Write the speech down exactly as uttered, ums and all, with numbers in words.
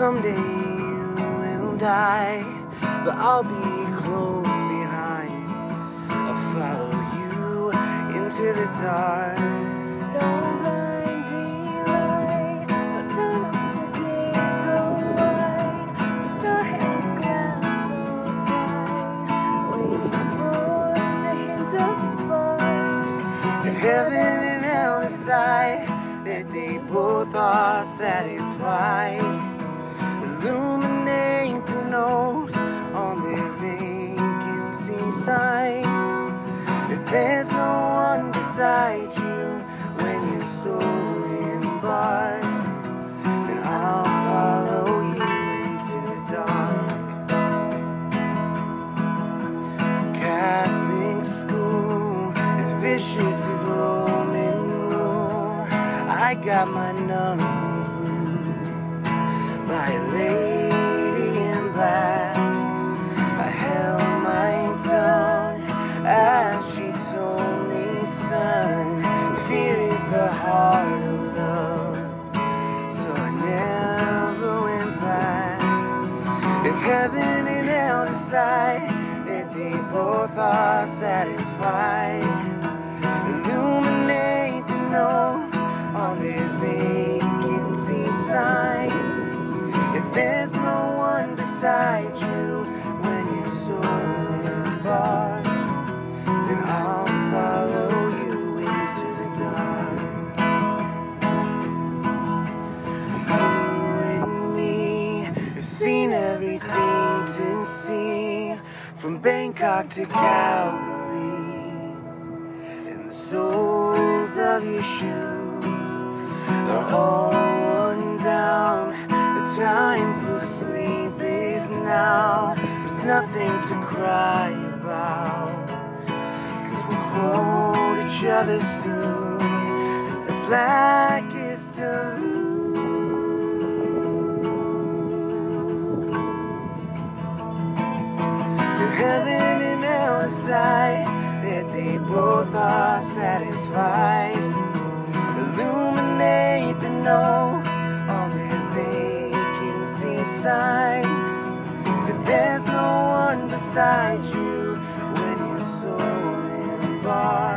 someday you will die, but I'll be close behind. I'll follow you into the dark. No blinding light, no tunnels to gates so wide, just our hands clasped so tight, waiting for the hint of a spark. If heaven and hell decide that they both are satisfied, illuminate the notes on their vacancy signs. If there's no one beside you when your soul embarks, then I'll follow you into the dark. Catholic school is vicious as Roman rule. I got my knuckles bruised by a lady in black. I held my tongue as she told me, son, fear is the heart of love. So I never went back. If heaven and hell decide that they both are satisfied, illuminate the notes on their vacancy signs. If there's no one beside you when your soul embarks, then I'll follow you into the dark. You and me have seen everything to see, from Bangkok to Calgary, and the soles of your shoes are all worn down. The time for sleep is now. There's nothing to cry about, 'cause we'll hold each other soon. The blackest of if heaven and hell decide that they both are satisfied, illuminate the notes on their vacancy signs. If there's no one beside you when your soul embarks,